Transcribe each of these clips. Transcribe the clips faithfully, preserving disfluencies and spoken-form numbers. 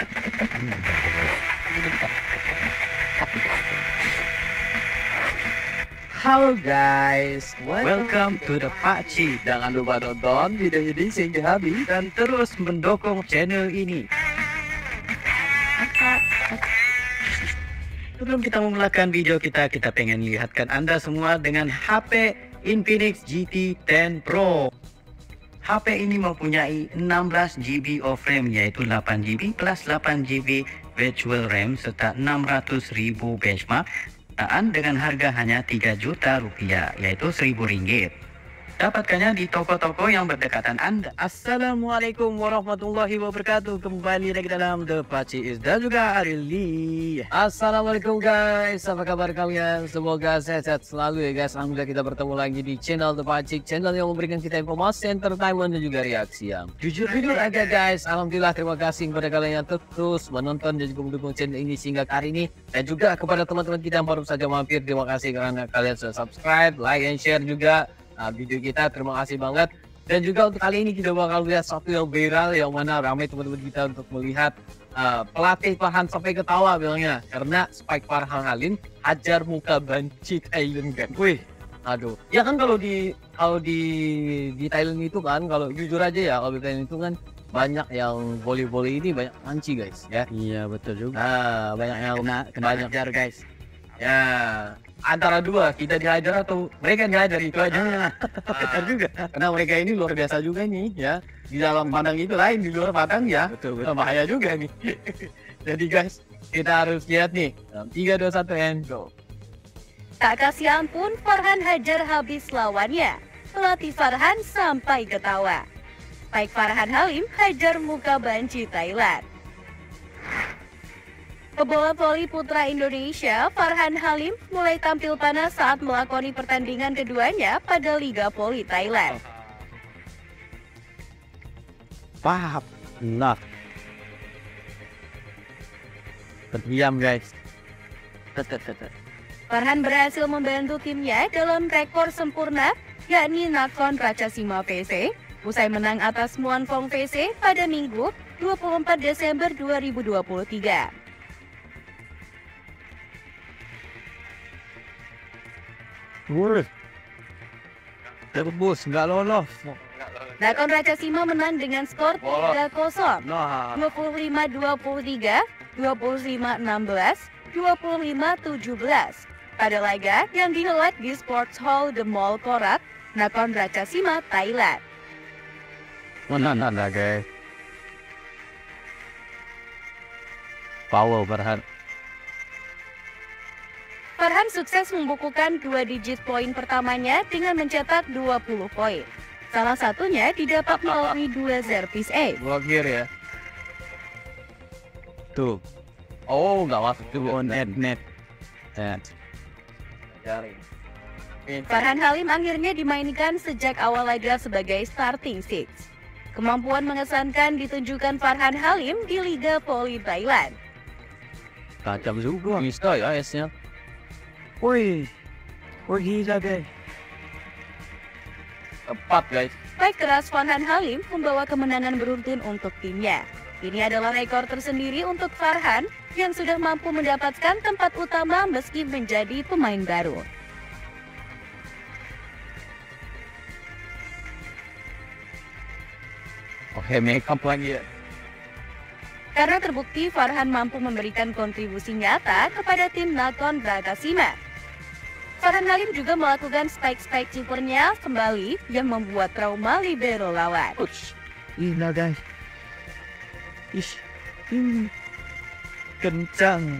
Halo guys, welcome to the Pakcik. Jangan lupa nonton video ini sehingga habis dan terus mendukung channel ini. Sebelum kita memulakan video kita, kita pengen lihatkan Anda semua dengan H P Infinix G T sepuluh Pro. H P ini mempunyai enam belas giga byte of RAM, yaitu delapan giga byte plus delapan giga byte virtual RAM serta enam ratus ribu benchmark dengan harga hanya tiga juta rupiah, yaitu seribu ringgit. Dapatkannya di toko-toko yang berdekatan Anda. Assalamualaikum warahmatullahi wabarakatuh. Kembali lagi dalam The Pakcik dan juga Arili. Assalamualaikum guys, apa kabar kalian? Semoga sehat-sehat selalu ya guys. Alhamdulillah kita bertemu lagi di channel The Pakcik, channel yang memberikan kita informasi, entertainment dan juga reaksi yang jujur-jujur aja guys. Alhamdulillah, terima kasih kepada kalian yang terus menonton dan juga mendukung channel ini sehingga hari ini, dan juga kepada teman-teman kita yang baru saja mampir, terima kasih karena kalian sudah subscribe, like, and share juga Nah, video kita. Terima kasih banget. Dan juga untuk kali ini kita bakal lihat satu yang viral, yang mana ramai teman-teman kita untuk melihat uh, pelatih Farhan sampai ketawa bilangnya karena Spike Farhan Halim hajar muka banci Thailand kan. Wih, aduh. Ya kan kalau di kalau di di Thailand itu kan, kalau jujur aja ya, kalau di Thailand itu kan banyak yang volley-volley ini banyak manci guys ya. Iya betul juga. Nah, banyak yang kena, kena banyak hajar guys. Ya, antara dua, kita dihajar atau mereka dihajar, itu aja. Betul juga. Karena mereka ini luar biasa juga nih ya. Di dalam padang itu lain, di luar padang ya. Betul, betul. Bahaya juga nih. Jadi guys, kita harus lihat nih. tiga, dua, satu, and go. Tak kasih ampun, Farhan hajar habis lawannya. Pelatih Farhan sampai ketawa. Baik Farhan Halim hajar muka banci Thailand. Pebola voli putra Indonesia, Farhan Halim, mulai tampil panas saat melakoni pertandingan keduanya pada Liga Voli Thailand. Paham. Nah. Terdiam guys. Farhan berhasil membantu timnya dalam rekor sempurna, yakni Nakhon Ratchasima V C, usai menang atas Muangthong V C pada Minggu dua puluh empat Desember dua ribu dua puluh tiga. Wih, tebus, nggak lolos. Nakhon Ratchasima menang dengan skor tiga kosong, Nah, dua puluh lima dua puluh tiga, dua puluh lima enam belas, dua puluh lima tujuh belas pada laga yang dihelat di Sports Hall The Mall Korat, Nakhon Ratchasima, Thailand. mana nada guys. Power Farhan. Farhan sukses membukukan dua digit poin pertamanya dengan mencetak dua puluh poin. Salah satunya didapat melalui dua servis ace. Blokir ya. Tuh, Oh, nggak masuk tuh tuh. on net net. Net. Jari. Farhan Halim akhirnya dimainkan sejak awal laga sebagai starting six. Kemampuan mengesankan ditunjukkan Farhan Halim di Liga Voli Thailand. Tajam juga. Bisa ya esnya. Wih, wih gila guys. Tepat guys. Spike keras Farhan Halim membawa kemenangan beruntun untuk timnya. Ini adalah rekor tersendiri untuk Farhan yang sudah mampu mendapatkan tempat utama meski menjadi pemain baru. Oke, make up lagi ya. Karena terbukti Farhan mampu memberikan kontribusi nyata kepada tim Nakhon Ratchasima. Farhan Halim juga melakukan spike-spike chippernya kembali yang membuat trauma libero lawan. Ush, gila guys. Ish, hmm. Kencang.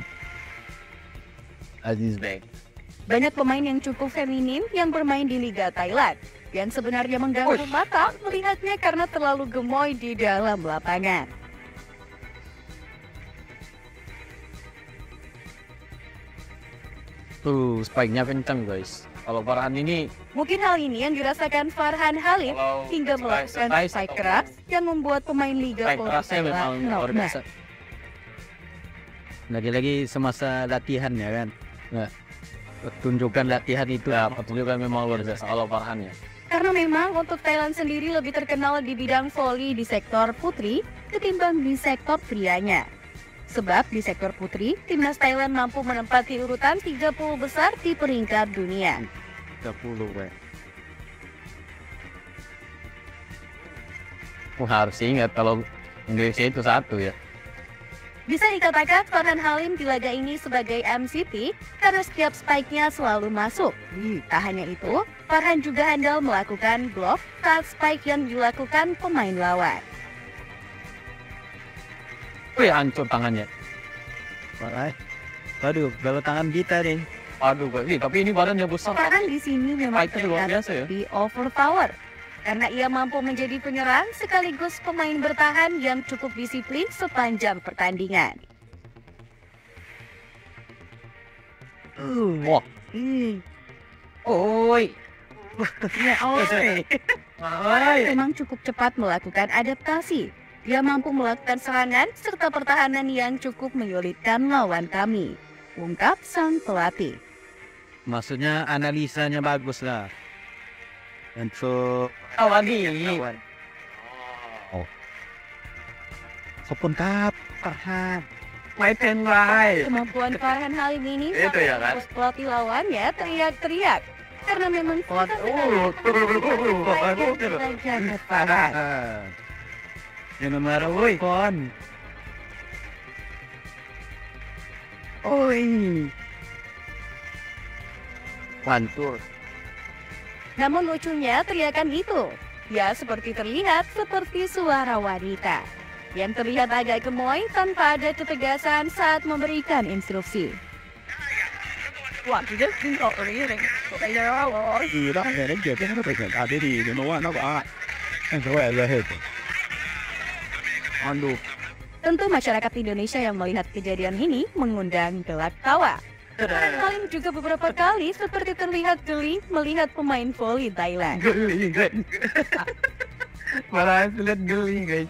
Aziz Bek. Banyak pemain yang cukup feminim yang bermain di Liga Thailand, yang sebenarnya mengganggu mata melihatnya karena terlalu gemoy di dalam lapangan. Tuh, spike-nya kencang guys. Kalau Farhan ini Mungkin hal ini yang dirasakan Farhan Halim Kalau hingga melakukan spike- spike keras yang membuat pemain Liga spike Voli kerasnya memang Thailand luar knockback. biasa. Lagi-lagi semasa latihan ya kan. Nah, tunjukkan latihan itu. Ya, pertunjukan memang luar biasa kalau Farhan ya. Karena memang untuk Thailand sendiri lebih terkenal di bidang voli di sektor putri ketimbang di sektor prianya. Sebab di sektor putri, timnas Thailand mampu menempati urutan tiga puluh besar di peringkat dunia. tiga puluh, weh. Wah, harus ingat kalau Indonesia itu satu ya. Bisa dikatakan Farhan Halim di laga ini sebagai M V P karena setiap spike-nya selalu masuk. Tak hanya itu, Farhan juga handal melakukan block saat spike yang dilakukan pemain lawan. Wih, hancur tangannya. Wah, waduh, kalau tangan kita nih. Aduh, Ih, tapi ini badannya besar. Farhan di sini memang Spike-nya luar terlihat biasa ya. di overpower karena ia mampu menjadi penyerang sekaligus pemain bertahan yang cukup disiplin sepanjang pertandingan. Uh, Wah, ih. oi. Ya, oi. Oi. Memang cukup cepat melakukan adaptasi. Dia mampu melakukan serangan serta pertahanan yang cukup menyulitkan lawan kami, ungkap sang pelatih. Maksudnya analisanya bagus lah. Untuk Oh, lagi. lawan. Oh. Sopun kap, Farhan. My ten right. Kemampuan Farhan Halim ini Itu sampai ya, kan? membuat pelatih lawannya teriak-teriak karena memang Oh, jaga Farhan. Jangan marah, woi, kon. Oi. Mantul. Namun lucunya teriakan itu, ya seperti terlihat seperti suara wanita yang terlihat agak gemoy tanpa ada ketegasan saat memberikan instruksi. Wah, dia tinggal ini. Ừ đó, thì đến giờ cái nó phải à thế thì nó nói nó bảo anh có vẻ là hết. Aduh. Tentu masyarakat Indonesia yang melihat kejadian ini mengundang gelak tawa. Farhan Halim juga beberapa kali seperti terlihat geli melihat pemain voli Thailand. Geli, guys. Malah lihat geli, guys.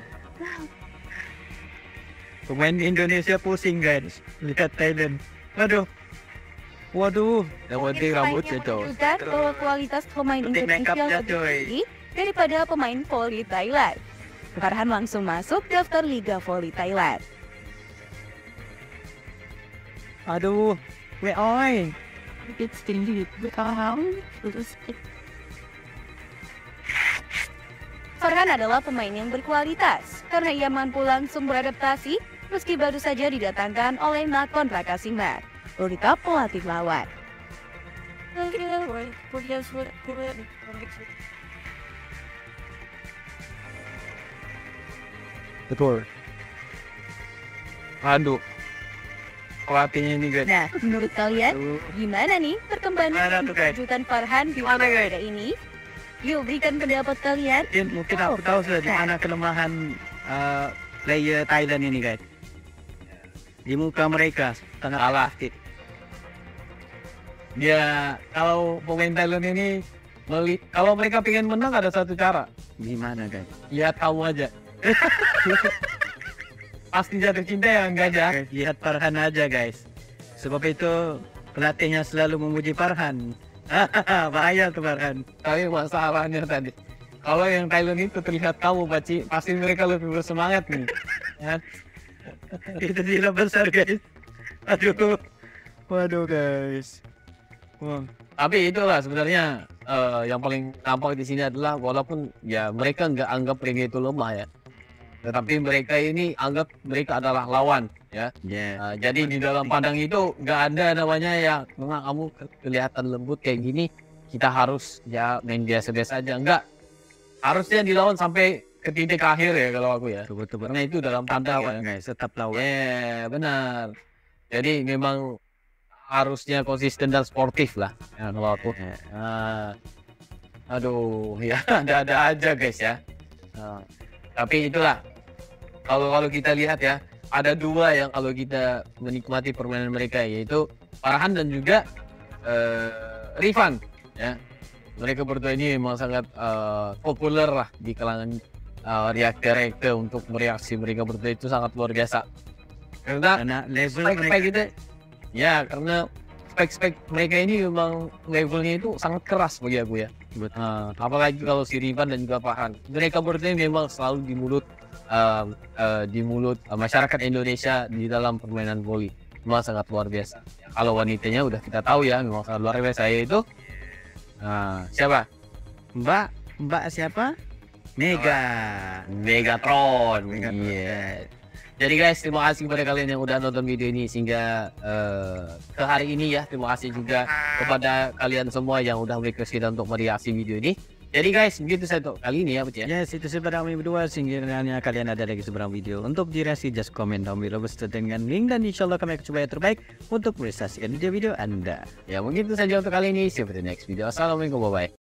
Pemain Indonesia pusing, guys. Lihat Thailand. Waduh. Waduh. Yang penting rambutnya tuh. Menunjukkan bahwa kualitas pemain Penting Indonesia make-upnya, lebih coy. tinggi daripada pemain voli Thailand. Farhan langsung masuk daftar Liga Voli Thailand. Aduh. We oi. Farhan adalah pemain yang berkualitas karena ia mampu langsung beradaptasi meski baru saja didatangkan oleh Nakhon Ratchasima, logika pelatih lawan. Betul. Aduh. Pelatihnya ini, guys. Nah, menurut kalian Aduh. gimana nih perkembangan Gimana tuh, guys? kejutan Farhan di Gimana, guys? laga ini? Yuk berikan pendapat kalian. Mungkin, mungkin aku tahu sudah di mana kelemahan uh, player Thailand ini, guys. Di muka mereka sangat Salah. aktif. Dia kalau pemain Thailand ini meli kalau mereka pengen menang ada satu cara. Gimana, guys? Lihat kamu aja. Pasti jatuh cinta ya enggak aja. Guys, lihat Farhan aja, guys. Sebab itu pelatihnya selalu memuji Farhan. Bahaya tuh Farhan. Tapi masalahnya tadi, kalau yang Thailand itu terlihat kamu pasti pasti mereka lebih bersemangat nih. Ya. Itu tidak besar, guys. Aduh. Waduh, guys. Wah. Tapi itulah sebenarnya eh, yang paling nampak di sini adalah walaupun ya mereka nggak anggap mereka itu lemah ya, tetapi mereka ini anggap mereka adalah lawan ya. Yeah. Nah, jadi di dalam pandang itu nggak ada namanya ya memang kamu ke- kelihatan lembut kayak gini kita harus ya main biasa-biasa aja, enggak, harusnya dilawan sampai ke titik akhir ya kalau aku ya, Betul-betul. karena itu dalam pandang Lawan, ya. guys. Tetap lawan. Ya benar, jadi memang harusnya konsisten dan sportif lah ya kalau aku. Yeah. Nah, aduh ya ada-ada aja guys ya. Nah, tapi itulah kalau kalau kita lihat ya ada dua yang kalau kita menikmati permainan mereka yaitu Farhan dan juga eh, Rifan ya. Mereka berdua ini memang sangat eh, populer lah di kalangan eh, reaktor-reaktor untuk mereaksi mereka berdua itu sangat luar biasa. Karena Karena level spek-spek mereka itu ya karena spek-spek mereka ini memang levelnya itu sangat keras bagi aku ya. Betul. Nah, apalagi kalau si Rifan dan juga Farhan, mereka berdua memang selalu di mulut uh, uh, di mulut uh, masyarakat Indonesia di dalam permainan voli. Memang sangat luar biasa. Kalau wanitanya udah kita tahu ya, memang sangat luar biasa, yaitu uh, siapa? Mbak, Mbak siapa? Mega. Megatron. Iya. Jadi guys, terima kasih kepada kalian yang udah nonton video ini sehingga uh, ke hari ini ya. Terima kasih juga kepada kalian semua yang udah request kita untuk mereaksi video ini. Jadi guys, begitu saja untuk kali ini ya, Bet ya. Yes, itu sih pada kami berdua. Sekiranya kalian ada lagi seberang video untuk direaksi, just comment down below beserta dengan link, dan insya Allah kami akan coba yang terbaik untuk merealisasikan video-video Anda. Ya, mungkin itu saja untuk kali ini. See you for the next video. Assalamualaikum, bye bye.